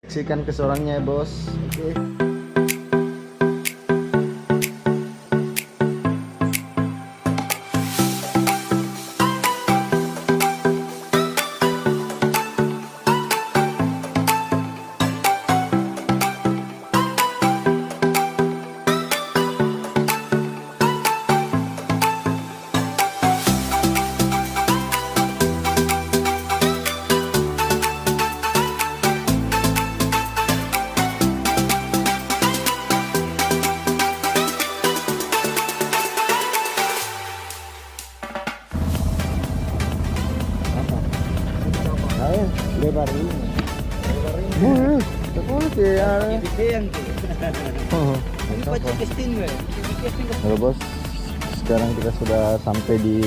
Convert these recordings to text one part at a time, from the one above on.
Saksikan kesorangnya bos. Oke. Lebar ini. Halo bos, sekarang kita sudah sampai di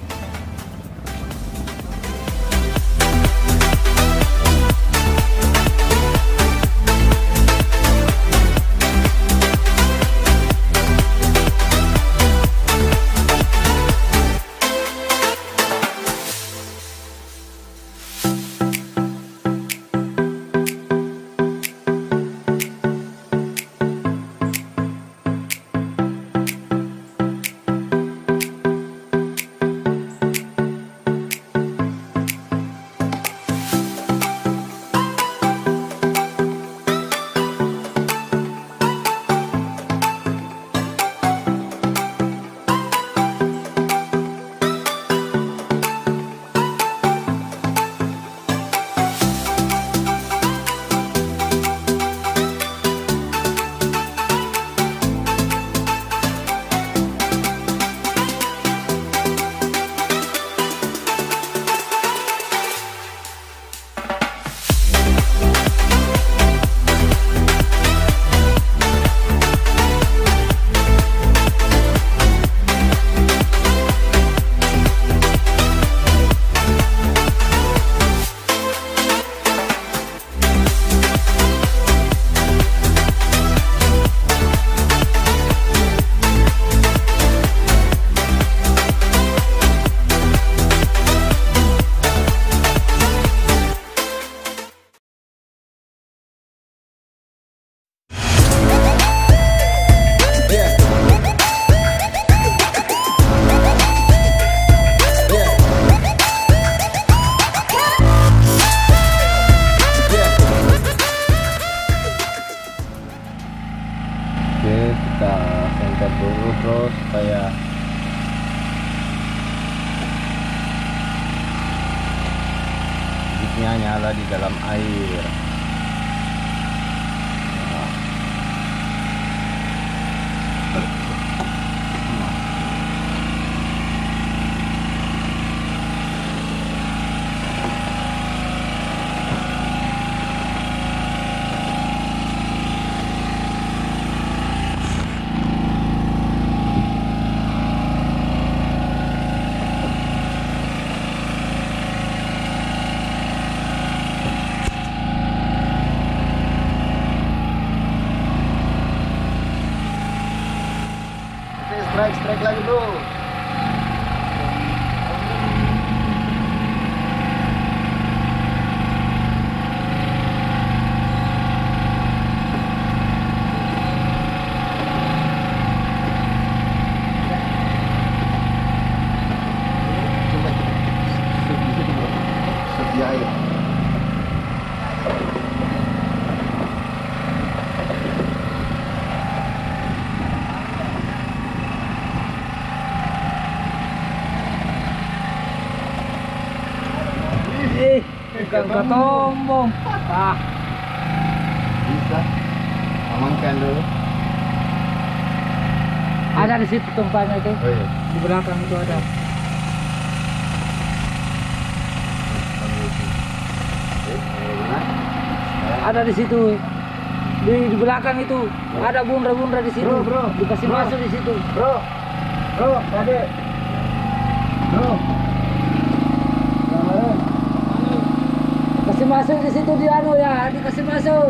kita senter dulu bro supaya bibitnya nyala di dalam air. Strike lagi bro. Bukan tombong. Ah. Bisa. Amankan dulu. Ada di situ tempatnya itu. Oh iya. Di belakang itu ada. Ada di situ. Di belakang itu ada bundra-bundra di situ. Bro. Dikasih masuk di situ. Bro, tadi. Bro. Kasih masuk di situ di anu ya, dikasih masuk.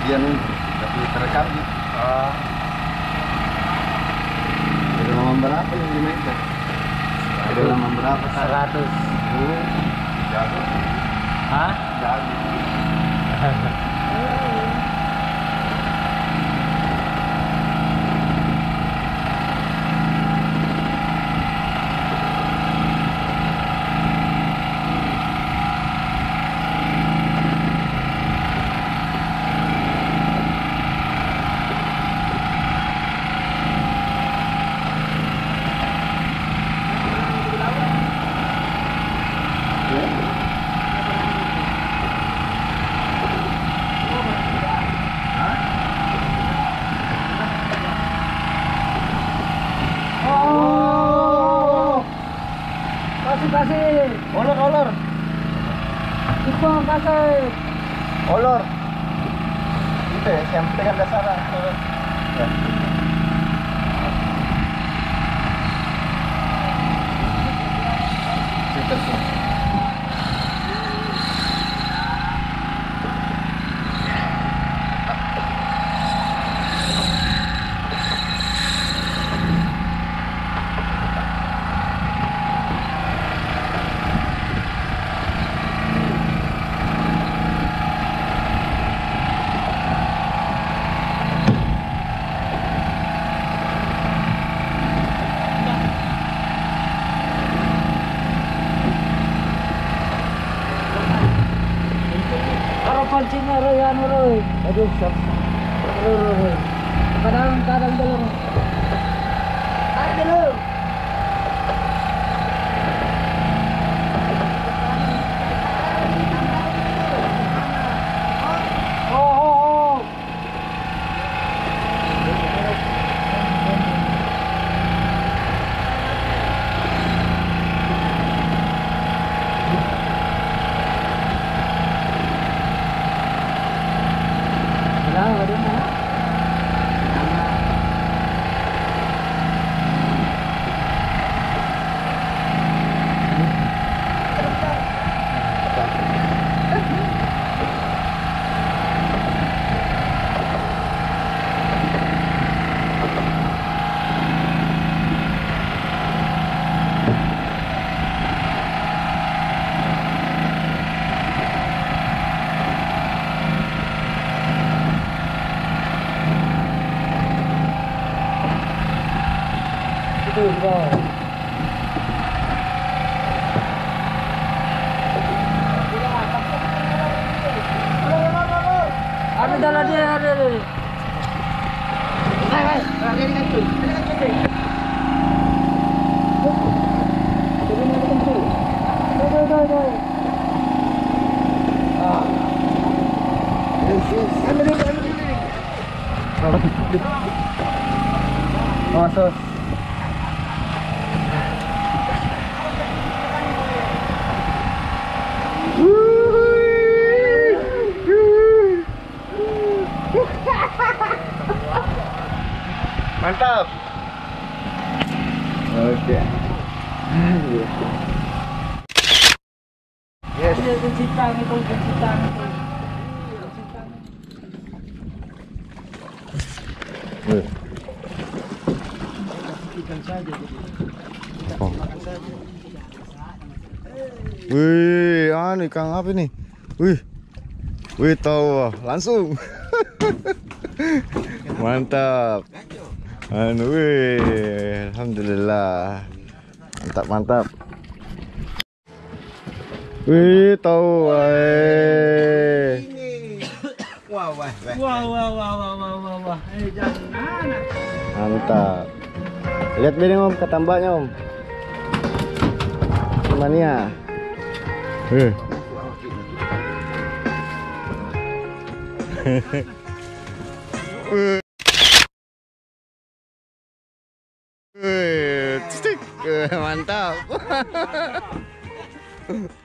Dia nih, tapi terekam gitu. Kedalaman berapa yang dimainkan? Kedalaman berapa? 100. Jago. Hah? Jago. Kasih. Olor. Cuman pakai. Olor. Itu ya, yang penting dasar. Ya. Pancing roy anu roy. Aduh, roy. Kadang dulu. Tarik dulu. Oh. Itu bro. Ada dalam dia ada. Hai. Jadi mana tentu. Doi. Ambil. Masuk. Mantap. Oke. Yes. Ini penciptaan itu. Ikan saja jadi. Oh. Wih, anu ikan apa nih? Wih, tahu langsung. Mantap. Wih, alhamdulillah. Mantap. Wih, tahu. Wah. Jangan. Mantap. Lihat bedeng om, ketambaknya om. Mania. Mantap.